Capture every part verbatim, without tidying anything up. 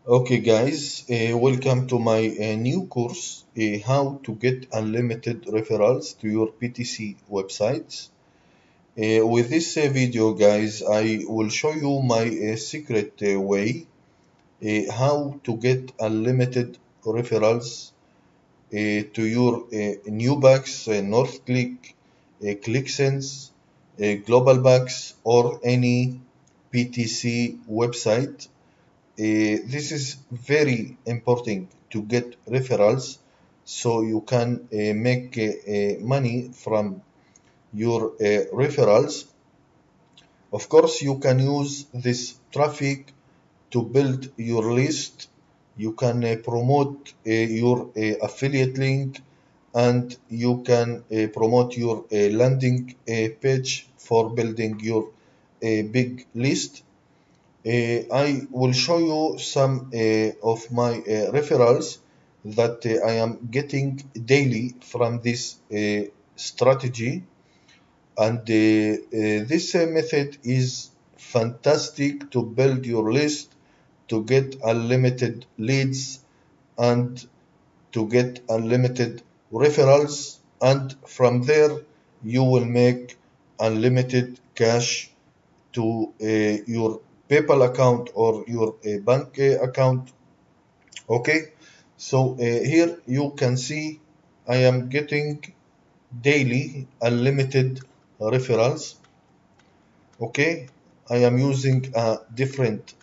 Okay, guys, uh, welcome to my uh, new course, uh, How to Get Unlimited Referrals to Your P T C Websites. Uh, with this uh, video, guys, I will show you my uh, secret uh, way uh, how to get unlimited referrals uh, to your uh, Newbucks, uh, NorthClick, uh, ClickSense, uh, GlobalBucks, or any P T C website. Uh, this is very important to get referrals so you can uh, make uh, uh, money from your uh, referrals. Of course, you can use this traffic to build your list. You can uh, promote uh, your uh, affiliate link, and you can uh, promote your uh, landing uh, page for building your uh, big list. Uh, I will show you some uh, of my uh, referrals that uh, I am getting daily from this uh, strategy, and uh, uh, this uh, method is fantastic to build your list, to get unlimited leads, and to get unlimited referrals, and from there you will make unlimited cash to uh, your PayPal account or your uh, bank uh, account. Okay, so uh, here you can see I am getting daily unlimited referrals. Okay, I am using uh, different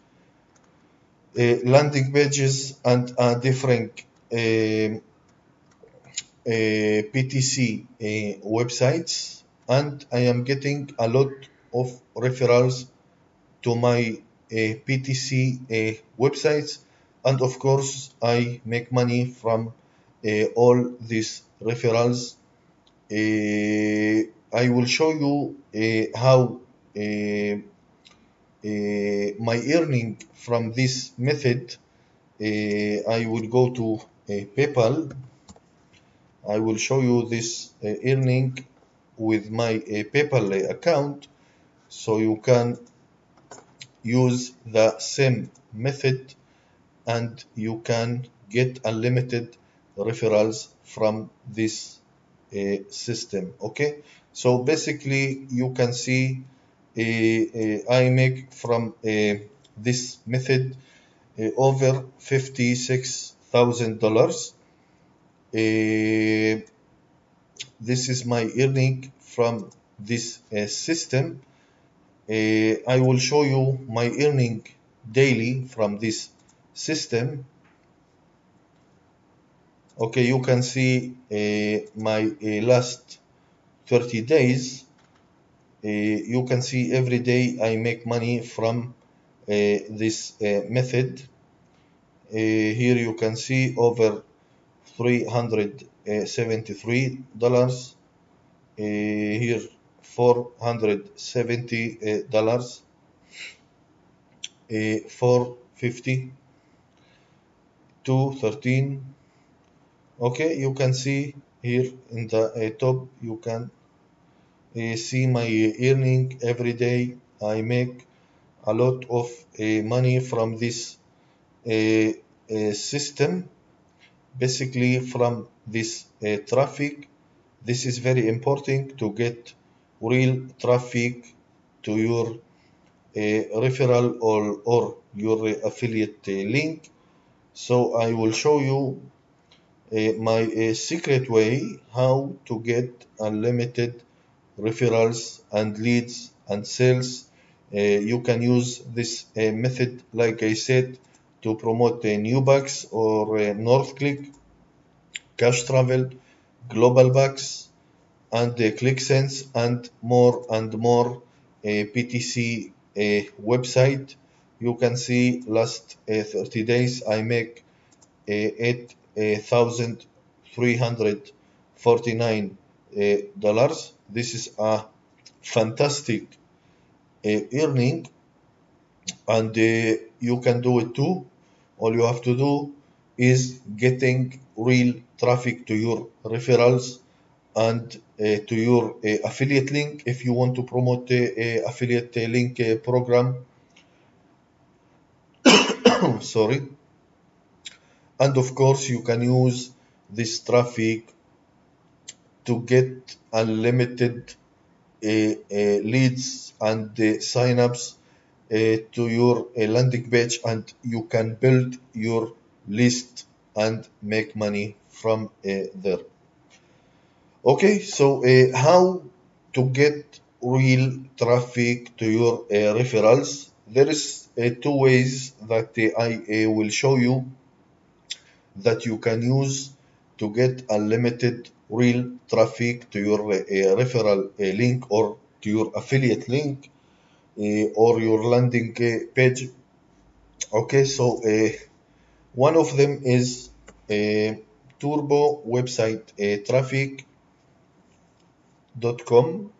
uh, landing pages and uh, different uh, uh, P T C uh, websites, and I am getting a lot of referrals to my uh, P T C uh, websites, and of course I make money from uh, all these referrals. Uh, I will show you uh, how uh, uh, my earning from this method. Uh, I will go to uh, PayPal. I will show you this uh, earning with my uh, PayPal account, so you can use the same method and you can get unlimited referrals from this uh, system. Okay, so basically you can see uh, uh, I make from uh, this method uh, over fifty-six thousand dollars. Uh, this is my earning from this uh, system. Uh, I will show you my earning daily from this system. Okay, you can see uh, my uh, last thirty days. Uh, you can see every day I make money from uh, this uh, method. Uh, here you can see over three hundred seventy-three dollars. Uh, here four hundred seventy dollars. Uh, four fifty, two thirteen. Okay, you can see here in the uh, top you can uh, see my earning every day. I make a lot of uh, money from this uh, uh, system, basically from this uh, traffic. This is very important to get real traffic to your uh, referral or, or your affiliate uh, link. So I will show you uh, my uh, secret way how to get unlimited referrals and leads and sales. Uh, you can use this uh, method, like I said, to promote uh, Newbucks or uh, NorthClick, Cash Travel, GlobalBucks, and uh, ClickSense, and more and more uh, P T C uh, website. You can see last uh, thirty days I make uh, eight thousand three hundred forty-nine uh, dollars. This is a fantastic uh, earning, and uh, you can do it too. All you have to do is getting real traffic to your referrals and uh, to your uh, affiliate link. If you want to promote a, affiliate uh, link uh, program, sorry. And of course, you can use this traffic to get unlimited uh, uh, leads and uh, signups uh, to your uh, landing page, and you can build your list and make money from uh, there. Okay, so uh, how to get real traffic to your uh, referrals? There is uh, two ways that uh, I uh, will show you that you can use to get unlimited real traffic to your uh, referral uh, link or to your affiliate link uh, or your landing uh, page. Okay, so uh, one of them is uh, turbo website uh, traffic dot com.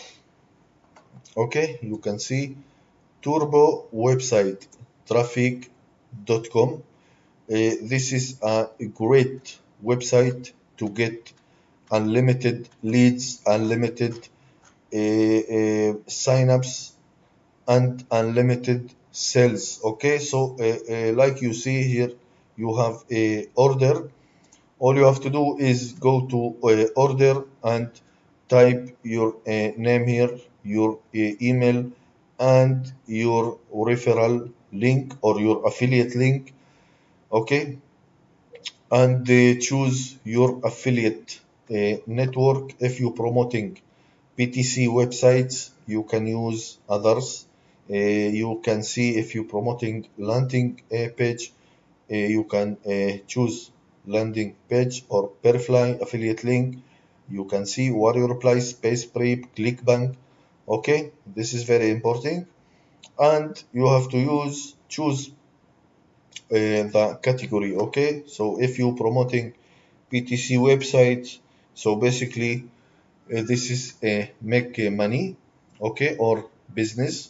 Okay, you can see turbo website traffic dot com. Uh, this is a great website to get unlimited leads, unlimited uh, uh, signups, and unlimited sales. Okay, so uh, uh, like you see here, you have a order. All you have to do is go to uh, order and type your uh, name here, your uh, email, and your referral link or your affiliate link. Okay, and uh, choose your affiliate uh, network. If you're promoting P T C websites, you can use others. Uh, you can see if you're promoting landing uh, page, uh, you can uh, choose landing page or Perfly affiliate link. You can see Warrior Reply, Space Prep, Clickbank. Okay, this is very important, and you have to use choose uh, the category. Okay, so if you're promoting P T C websites, so basically uh, this is uh, make uh, money, okay, or business.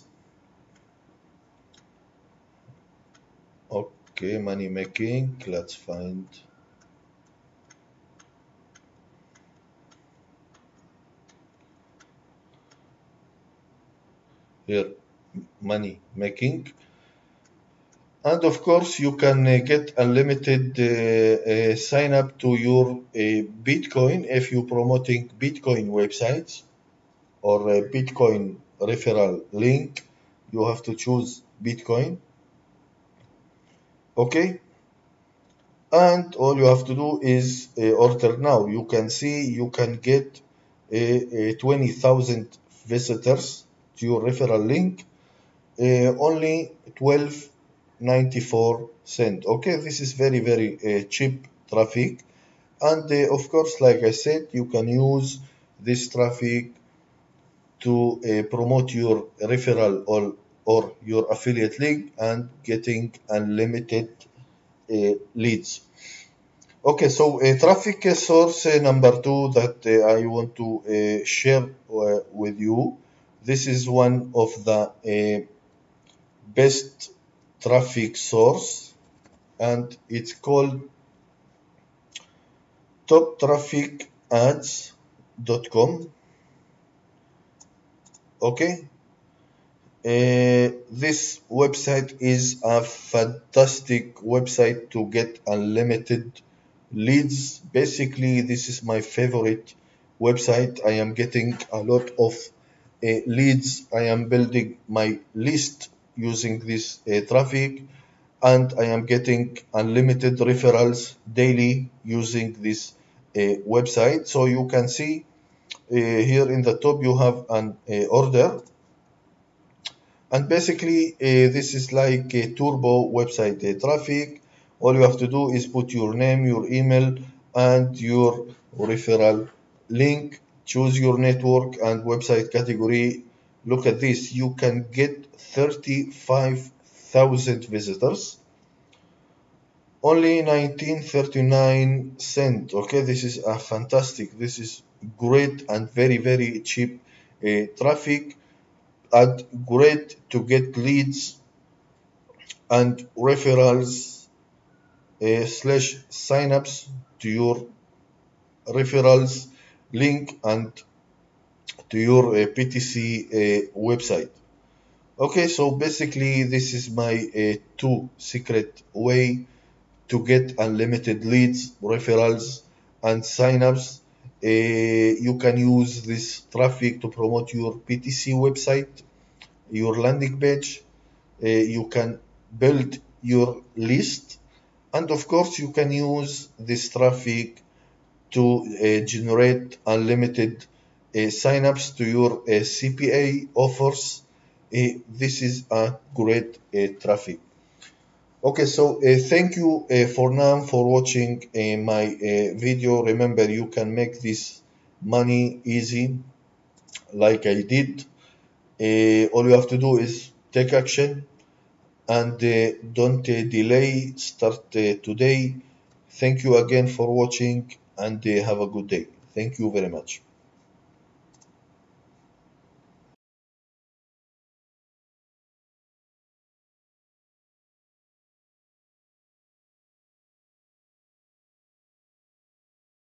Okay, money making. Let's find here money making. And of course, you can uh, get unlimited uh, uh, sign up to your uh, Bitcoin if you're promoting Bitcoin websites or a Bitcoin referral link. You have to choose Bitcoin. Okay, and all you have to do is uh, order now. You can see you can get uh, uh, twenty thousand visitors to your referral link, uh, only twelve ninety-four cent. Okay, this is very very uh, cheap traffic, and uh, of course, like I said, you can use this traffic to uh, promote your referral or or your affiliate link and getting unlimited uh, leads. Okay, so uh, traffic source uh, number two that uh, I want to uh, share uh, with you. This is one of the uh, best traffic source, and it's called top traffic ads dot com. Okay, uh, this website is a fantastic website to get unlimited leads. Basically, this is my favorite website. I am getting a lot of uh, leads. I am building my list using this uh, traffic, and I am getting unlimited referrals daily using this uh, website. So you can see uh, here in the top you have an uh, order, and basically uh, this is like a turbo website uh, traffic. All you have to do is put your name, your email, and your referral link. Choose your network and website category. Look at this, you can get thirty-five thousand visitors, only nineteen thirty-nine cent. Okay, this is a fantastic, this is great and very very cheap uh, traffic, and great to get leads and referrals uh, slash signups to your referrals link and to your uh, P T C uh, website. Okay, so basically this is my uh, two secret way to get unlimited leads, referrals, and signups. Uh, you can use this traffic to promote your P T C website, your landing page. Uh, you can build your list, and of course, you can use this traffic to uh, generate unlimited uh, signups to your uh, C P A offers. Uh, this is a great uh, traffic. Okay, so uh, thank you uh, for now for watching uh, my uh, video. Remember, you can make this money easy like I did. Uh, all you have to do is take action and uh, don't uh, delay. Start uh, today. Thank you again for watching and uh, have a good day. Thank you very much.